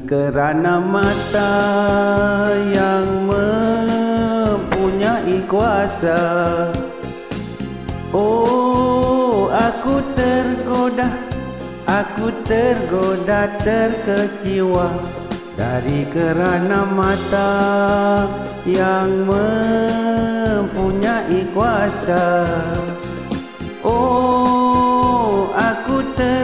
kerana mata yang mempunyai kuasa. Oh, aku tergoda terkecewa dari kerana mata yang mempunyai kuasa. Oh, aku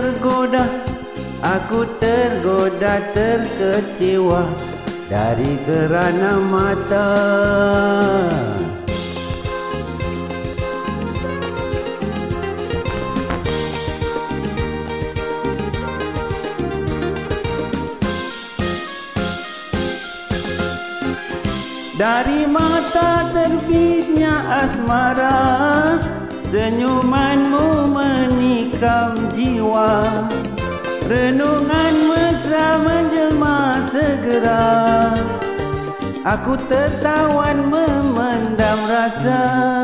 tergoda terkecewa dari kerana mata. Dari mata terbitnya asmara, senyumanmu menikam jiwa. Renungan mesra menjelma segera, aku tertawan memendam rasa.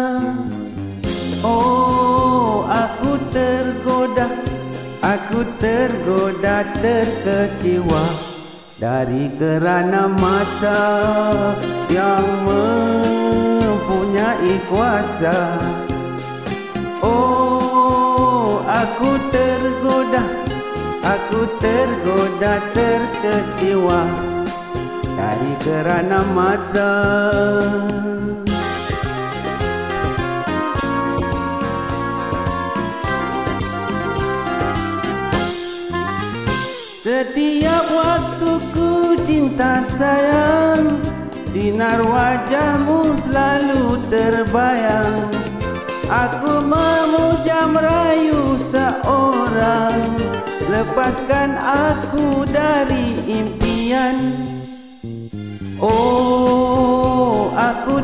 Oh, aku tergoda terkecewa dari kerana mata yang mempunyai kuasa. Oh, aku tergoda terkecewa dari kerana mata. Setiap waktuku cinta sayang, sinar wajahmu selalu terbayang. Aku memuja merayu seorang, lepaskan aku dari impian. Oh, aku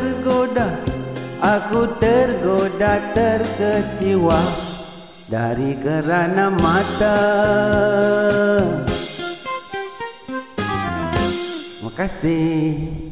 tergoda terkecewa dari kerana mata. Terima kasih.